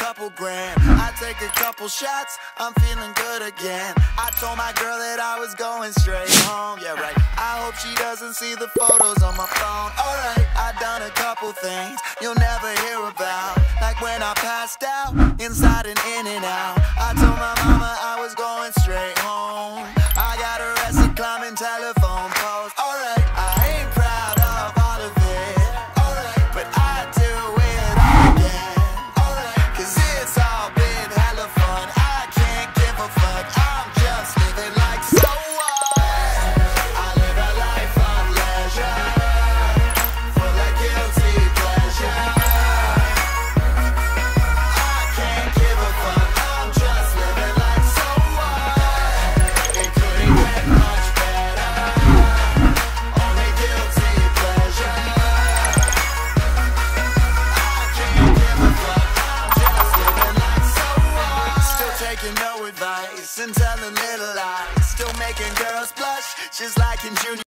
couple grand. I take a couple shots, I'm feeling good again. I told my girl that I was going straight home, yeah right. I hope she doesn't see the photos on my phone. Alright, I done a couple things you'll never hear about, like when I passed out, inside and in and out. I told my mama I was going straight home. I got arrested climbing telephone poles. Alright, I ain't proud of all of it, alright, but I do it again, alright, cause it's all been hella fun. I can't give a fuck, I'm just living like so what? I live a life of leisure, full of guilty pleasure. I can't give a fuck, I'm just living like so what? It couldn't get much better, only guilty pleasure. I can't give a fuck, I'm just living like so what? Still taking no advice and telling little lies, still making girls blush, just like in junior.